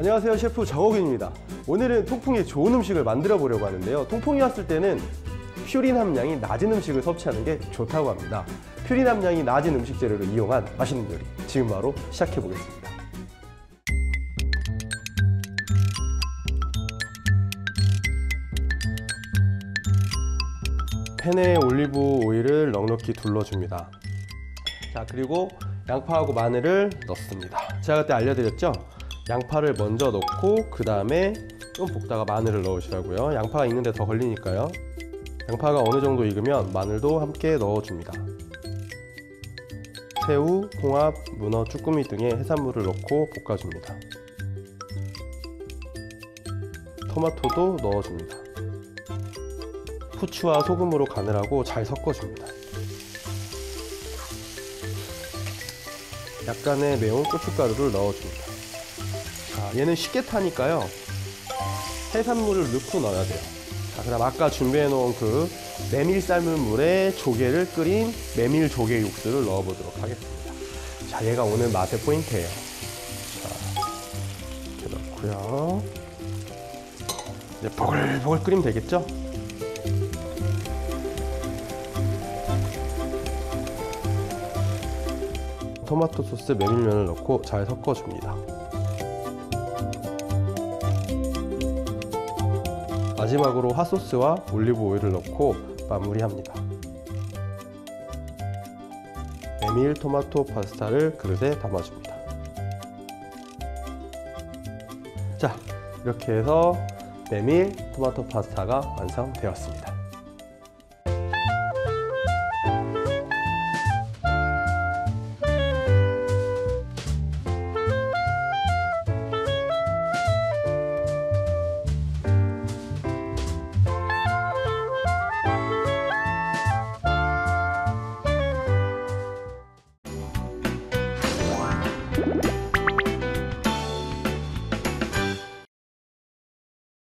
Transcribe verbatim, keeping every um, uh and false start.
안녕하세요, 셰프 정옥윤입니다. 오늘은 통풍에 좋은 음식을 만들어 보려고 하는데요. 통풍이 왔을 때는 퓨린 함량이 낮은 음식을 섭취하는 게 좋다고 합니다. 퓨린 함량이 낮은 음식 재료를 이용한 맛있는 요리, 지금 바로 시작해 보겠습니다. 팬에 올리브 오일을 넉넉히 둘러줍니다. 자, 그리고 양파하고 마늘을 넣습니다. 제가 그때 알려드렸죠? 양파를 먼저 넣고 그 다음에 좀 볶다가 마늘을 넣으시라고요. 양파가 익는데 더 걸리니까요. 양파가 어느 정도 익으면 마늘도 함께 넣어줍니다. 새우, 홍합, 문어, 쭈꾸미 등의 해산물을 넣고 볶아줍니다. 토마토도 넣어줍니다. 후추와 소금으로 간을 하고 잘 섞어줍니다. 약간의 매운 고춧가루를 넣어줍니다. 자, 얘는 쉽게 타니까요, 해산물을 넣고 넣어야 돼요. 자, 그다음 아까 준비해 놓은 그 메밀 삶은 물에 조개를 끓인 메밀 조개 육수를 넣어 보도록 하겠습니다. 자, 얘가 오늘 맛의 포인트예요. 자, 이렇게 넣고요. 이제 보글보글 끓이면 되겠죠? 토마토 소스 메밀면을 넣고 잘 섞어줍니다. 마지막으로 핫소스와 올리브 오일을 넣고 마무리합니다. 메밀 토마토 파스타를 그릇에 담아줍니다. 자, 이렇게 해서 메밀 토마토 파스타가 완성되었습니다.